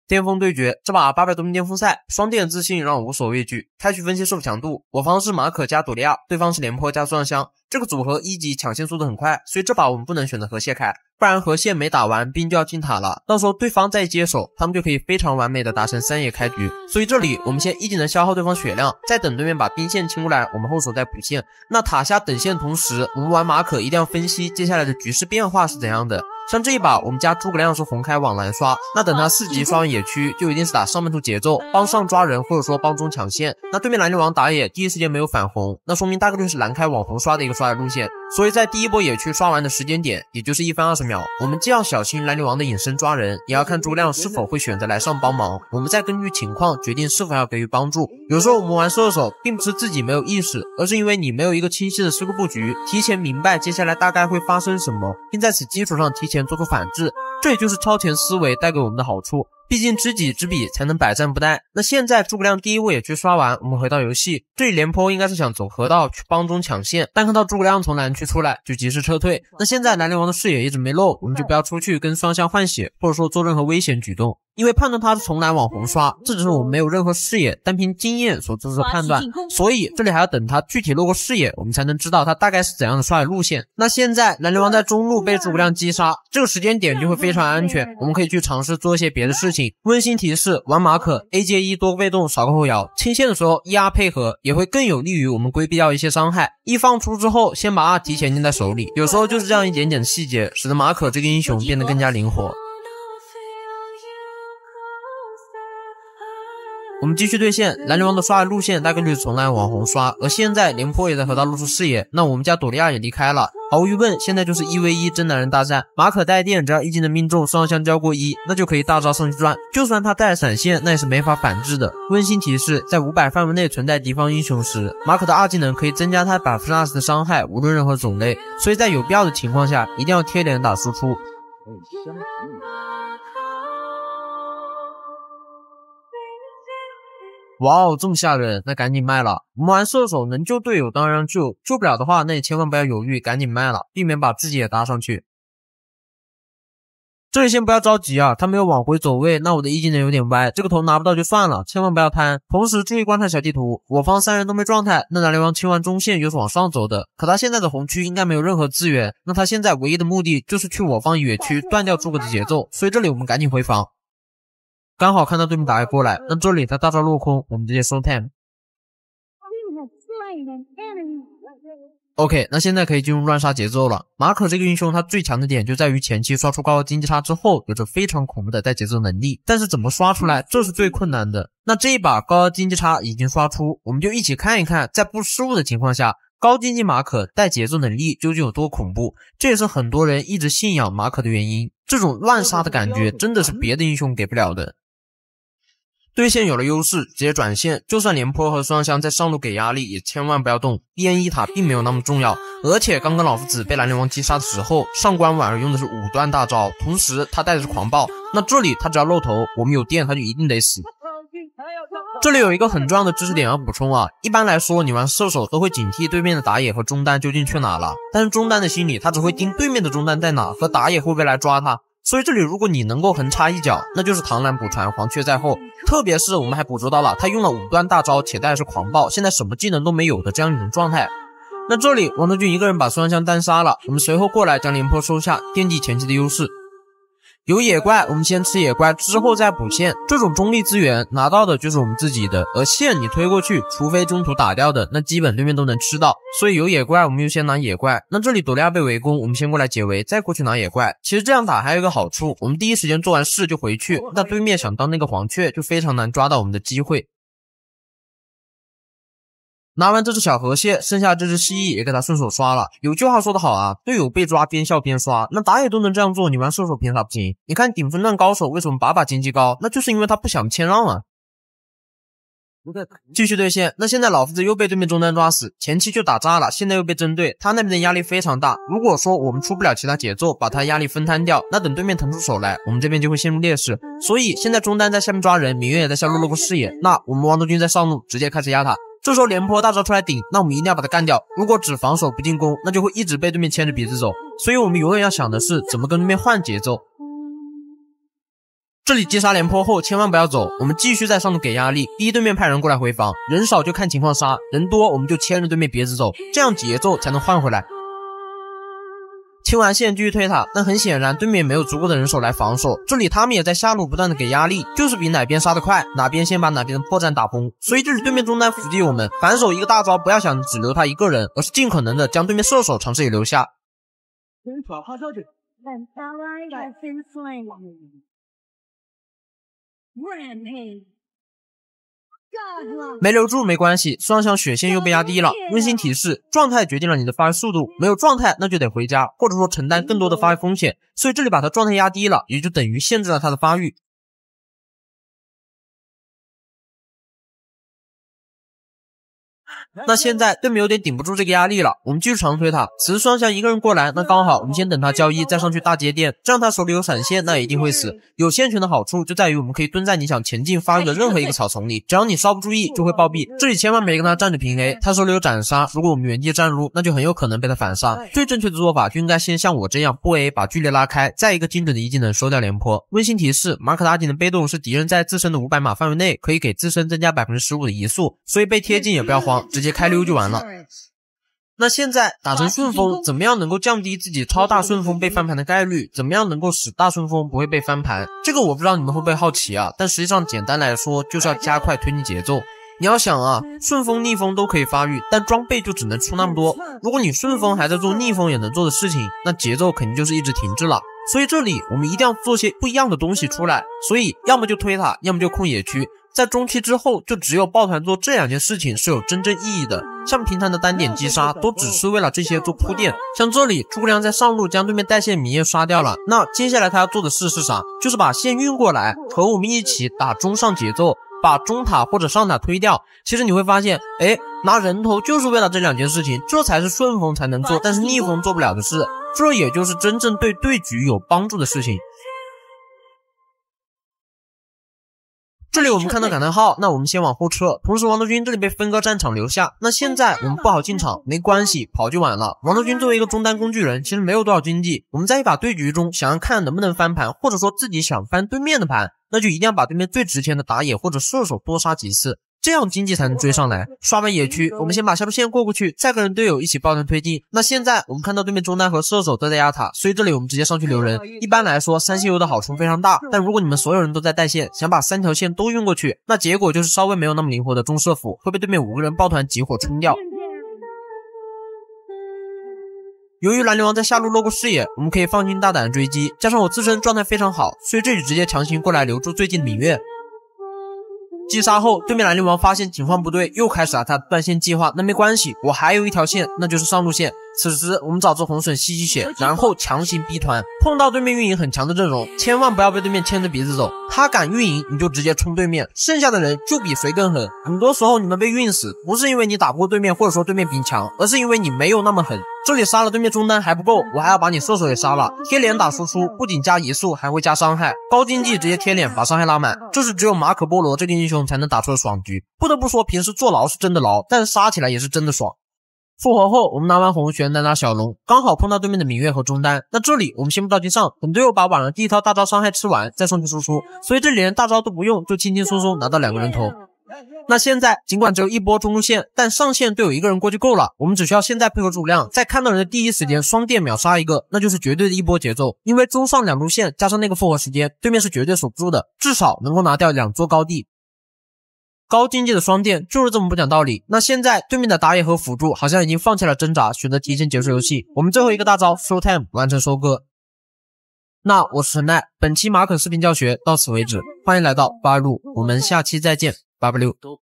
巅峰对决，这把800多名巅峰赛，双电自信让我无所畏惧。开局分析胜负强度，我方是马可加朵利亚，对方是廉颇加孙尚香，这个组合一级抢线速度很快，所以这把我们不能选择河蟹开，不然河蟹没打完兵就要进塔了，到时候对方再接手，他们就可以非常完美的达成3野开局。所以这里我们先一技能消耗对方血量，再等对面把兵线清过来，我们后手再补线。那塔下等线同时，我们玩马可一定要分析接下来的局势变化是怎样的。像这一把我们家诸葛亮是红开往蓝刷，那等他4级刷完野区就一定是打上半图节奏，帮上抓人或者说帮中抢线。那对面兰陵王打野第一时间没有反红，那说明大概率是蓝开往红刷的一个刷野路线。所以在第一波野区刷完的时间点，也就是1分20秒，我们既要小心兰陵王的隐身抓人，也要看诸葛亮是否会选择来上帮忙，我们再根据情况决定是否要给予帮助。有时候我们玩射手并不是自己没有意识，而是因为你没有一个清晰的思路布局，提前明白接下来大概会发生什么，并在此基础上提前做出反制，这也就是超前思维带给我们的好处。毕竟知己知彼才能百战不殆。那现在诸葛亮第一波野区刷完，我们回到游戏，这里廉颇应该是想走河道去帮中抢线，但看到诸葛亮从蓝区出来就及时撤退。那现在兰陵王的视野一直没漏，我们就不要出去跟双向换血，或者说做任何危险举动，因为判断他是从蓝往红刷，这只是我们没有任何视野，单凭经验所做出的判断，所以这里还要等他具体路过视野，我们才能知道他大概是怎样的刷野路线。那现在兰陵王在中路被诸葛亮击杀，这个时间点就会非常安全，我们可以去尝试做一些别的事情。温馨提示，玩马可 A接1多个被动少个后摇，清线的时候 ER 配合也会更有利于我们规避掉一些伤害。一放出之后先把 R 提前捏在手里，有时候就是这样一点点的细节，使得马可这个英雄变得更加灵活。我们继续对线，兰陵王的刷野路线大概率是从蓝往红刷，而现在廉颇也在河道露出视野，那我们家朵利亚也离开了。毫无疑问，现在就是1v1真男人大战，马可带电，只要一技能命中，双向交过1，那就可以大招上去赚，就算他带了闪现，那也是没法反制的。温馨提示，在500范围内存在敌方英雄时，马可的2技能可以增加他20%的伤害，无论任何种类，所以在有必要的情况下，一定要贴脸打输出。哇哦，这么吓人，那赶紧卖了。我们玩射手能救队友当然救，救不了的话那也千万不要犹豫，赶紧卖了，避免把自己也搭上去。这里先不要着急啊，他没有往回走位，那我的一技能有点歪，这个头拿不到就算了，千万不要贪。同时注意观察小地图，我方3人都没状态，那兰陵王清完中线又是往上走的，可他现在的红区应该没有任何资源，那他现在唯一的目的就是去我方野区断掉诸葛的节奏，所以这里我们赶紧回防。刚好看到对面打野过来，那这里他大招落空，我们直接收 time。 OK， 那现在可以进入乱杀节奏了。马可这个英雄他最强的点就在于前期刷出高额经济差之后有着非常恐怖的带节奏能力，但是怎么刷出来这是最困难的。那这一把高额经济差已经刷出，我们就一起看一看在不失误的情况下高经济马可带节奏能力究竟有多恐怖，这也是很多人一直信仰马可的原因，这种乱杀的感觉真的是别的英雄给不了的。对线有了优势，直接转线，就算廉颇和孙尚香在上路给压力也千万不要动，一人一塔并没有那么重要。而且刚刚老夫子被兰陵王击杀的时候，上官婉儿用的是5段大招，同时他带的是狂暴，那这里他只要露头，我们有电他就一定得死。这里有一个很重要的知识点要补充啊，一般来说你玩射手都会警惕对面的打野和中单究竟去哪了，但是中单的心里他只会盯对面的中单在哪和打野会不会来抓他，所以这里如果你能够横插一脚，那就是螳螂捕蝉，黄雀在后。特别是我们还捕捉到了他用了5段大招且带的是狂暴，现在什么技能都没有的这样一种状态。那这里王德俊一个人把孙尚香单杀了，我们随后过来将廉颇收下，惦记前期的优势。有野怪我们先吃野怪，之后再补线，这种中立资源拿到的就是我们自己的，而线你推过去除非中途打掉的，那基本对面都能吃到，所以有野怪我们就先拿野怪。那这里朵利亚被围攻，我们先过来解围，再过去拿野怪。其实这样打还有一个好处，我们第一时间做完事就回去，那对面想当那个黄雀就非常难抓到我们的机会。拿完这只小河蟹，剩下这只蜥蜴也给他顺手刷了。有句话说得好啊，队友被抓边笑边刷，那打野都能这样做，你玩射手凭啥不行？你看顶分段高手为什么把经济高，那就是因为他不想谦让啊。继续对线，那现在老夫子又被对面中单抓死，前期就打炸了，现在又被针对，他那边的压力非常大。如果说我们出不了其他节奏，把他压力分摊掉，那等对面腾出手来，我们这边就会陷入劣势。所以现在中单在下面抓人，芈月也在下路露过视野，那我们王德军在上路直接开始压他。这时候廉颇大招出来顶，那我们一定要把他干掉。如果只防守不进攻，那就会一直被对面牵着鼻子走。所以我们永远要想的是怎么跟对面换节奏。 这里击杀廉颇后千万不要走，我们继续在上路给压力，逼对面派人过来回防，人少就看情况杀，人多我们就牵着对面别子走，这样节奏才能换回来。清完线继续推塔，但很显然对面没有足够的人手来防守，这里他们也在下路不断的给压力，就是比哪边杀得快，哪边先把哪边的破绽打崩。所以这里对面中单伏击我们，反手一个大招不要想只留他一个人，而是尽可能的将对面射手尝试也留下。没留住没关系，双向血线又被压低了。温馨提示：状态决定了你的发育速度，没有状态那就得回家，或者说承担更多的发育风险。所以这里把他状态压低了，也就等于限制了他的发育。那现在对面有点顶不住这个压力了，我们继续长推他。此时双向一个人过来，那刚好我们先等他交易，再上去大接电，这样他手里有闪现，那也一定会死。有线权的好处就在于我们可以蹲在你想前进发育的任何一个草丛里，只要你稍不注意就会暴毙。这里千万别跟他站着平 A， 他手里有斩杀，如果我们原地站撸，那就很有可能被他反杀。最正确的做法就应该先像我这样波 A 把距离拉开，再一个精准的一技能收掉廉颇。温馨提示：马可达井的被动是敌人在自身的500码范围内可以给自身增加 15% 的移速，所以被贴近也不要慌，直接开溜就完了。那现在打成顺风，怎么样能够降低自己超大顺风被翻盘的概率？怎么样能够使大顺风不会被翻盘？这个我不知道你们会不会好奇啊，但实际上简单来说就是要加快推进节奏。你要想啊，顺风逆风都可以发育，但装备就只能出那么多。如果你顺风还在做逆风也能做的事情，那节奏肯定就是一直停滞了。所以这里我们一定要做些不一样的东西出来，所以要么就推塔，要么就控野区。在中期之后，就只有抱团做这两件事情是有真正意义的。像平常的单点击杀，都只是为了这些做铺垫。像这里，诸葛亮在上路将对面带线明夜刷掉了，那接下来他要做的事是啥？就是把线运过来，和我们一起打中上节奏，把中塔或者上塔推掉。其实你会发现，拿人头就是为了这两件事情，这才是顺风才能做，但是逆风做不了的事。这也就是真正对对局有帮助的事情。这里我们看到感叹号，那我们先往后撤。同时王德军这里被分割战场留下，那现在我们不好进场没关系，跑就晚了。王德军作为一个中单工具人，其实没有多少经济，我们在一把对局中想要看能不能翻盘，或者说自己想翻对面的盘，那就一定要把对面最值钱的打野或者射手多杀几次，这样经济才能追上来。刷完野区，我们先把下路线过去，再跟队友一起抱团推进。那现在我们看到对面中单和射手都在压塔，所以这里我们直接上去留人。一般来说三线游的好处非常大，但如果你们所有人都在带线，想把3条线都运过去，那结果就是稍微没有那么灵活的中射辅会被对面5个人抱团集火冲掉。由于蓝流王在下路露过视野，我们可以放心大胆的追击，加上我自身状态非常好，所以这里直接强行过来留住最近的芈月。击杀后，对面蓝流王发现情况不对，又开始了他断线计划。那没关系，我还有一条线，那就是上路线。此时我们找只红隼吸血，然后强行逼团。碰到对面运营很强的阵容，千万不要被对面牵着鼻子走。他敢运营，你就直接冲对面，剩下的人就比谁更狠。很多时候你们被运死，不是因为你打不过对面，或者说对面比你强，而是因为你没有那么狠。这里杀了对面中单还不够，我还要把你射手也杀了。贴脸打输出，不仅加移速，还会加伤害。高经济直接贴脸把伤害拉满，这是只有马可波罗这个英雄才能打出的爽局。不得不说，平时坐牢是真的牢，但是杀起来也是真的爽。复活后，我们拿完红旋来拿小龙，刚好碰到对面的芈月和中单。那这里我们先不着急上，等队友把晚上第一套大招伤害吃完，再上去输出。所以这里连大招都不用，就轻轻松松拿到2个人头。那现在尽管只有一波中路线，但上线队友1个人过就够了。我们只需要现在配合诸葛亮，在看到人的第一时间双电秒杀一个，那就是绝对的一波节奏。因为中上2路线加上那个复活时间，对面是绝对守不住的，至少能够拿掉2座高地。高经济的双电就是这么不讲道理。那现在对面的打野和辅助好像已经放弃了挣扎，选择提前结束游戏。我们最后一个大招 Show Time 完成收割。那我是陈奈，本期马可视频教学到此为止，欢迎来到八路，我们下期再见，886。